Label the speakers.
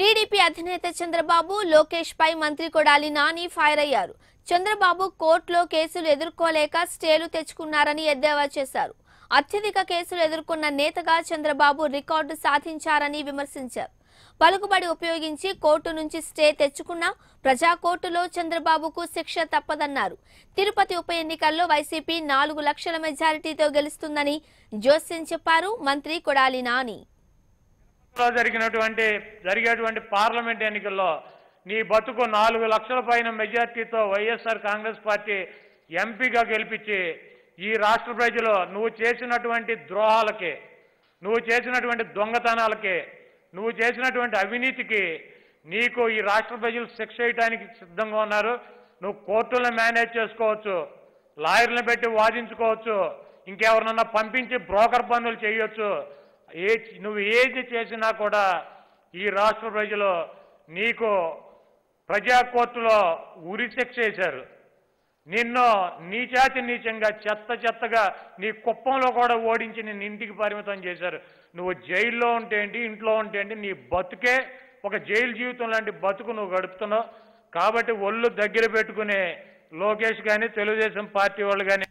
Speaker 1: TDP అధినేత చంద్రబాబు లోకేష్ పై మంత్రి Kodali Nani fire అయ్యారు. చంద్రబాబు కోర్టులో కేసులు ఎదుర్కోలేక స్టేలు తెచ్చుకున్నారని ఎద్దేవా చేశారు. అత్యధిక కేసులు ఎదుర్కొన్న నేతగా చంద్రబాబు రికార్డు సాధించారని విమర్శించారు. పలుకుబడి ఉపయోగించి కోర్టు నుంచి స్టే తెచ్చుకున్న ప్రజా కోర్టులో చంద్రబాబుకు శిక్ష తప్పదన్నారు. తిరుపతి ఉప ఎన్నికల్లో వైసీపీ 4 లక్షల మెజారిటీతో గెలుస్తుందని జోస్యం చెప్పారు మంత్రి కొడాలి నాని.
Speaker 2: జరిగేటువంటి పార్లమెంట్ ఎన్నికల్లో నీ బతుకు 4 లక్షల పైన మెజార్టీతో వైఎస్ఆర్ కాంగ్రెస్ పార్టీ ఎంపీగా గెలిపించి ఈ రాష్ట్ర ప్రజలు నువ్వు చేసినటువంటి ద్రోహాలకి, నువ్వు చేసినటువంటి దొంగతనాలకి, నువ్వు చేసినటువంటి అవినీతికి నీకు ఈ రాష్ట్ర ప్రజలు శిక్ష వేయడానికి సిద్ధంగా ఉన్నారు. నువ్వు కోర్టులను మేనేజ్ చేసుకోవచ్చు, లాయర్లను పెట్టి వాదించుకోవచ్చు, ఇంకెవరినన్నా పంపించి బ్రోకర్ పనులు చేయొచ్చు. నువ్వు ఏది చేసినా కూడా ఈ రాష్ట్ర ప్రజలు నీకు ప్రజా కోర్టులో ఉరి శిక్ష వేశారు. నిన్ను నీచాతి నీచంగా చెత్తగా నీ కుప్పంలో కూడా ఓడించి నిన్ను ఇంటికి పరిమితం చేశారు. నువ్వు జైల్లో ఉంటే ఏంటి, ఇంట్లో ఉంటే ఏంటి, నీ బతుకే ఒక జైలు జీవితం లాంటి బతుకు నువ్వు గడుపుతున్నావు. కాబట్టి ఒళ్ళు దగ్గర పెట్టుకునే లోకేష్ కానీ తెలుగుదేశం పార్టీ వాళ్ళు కానీ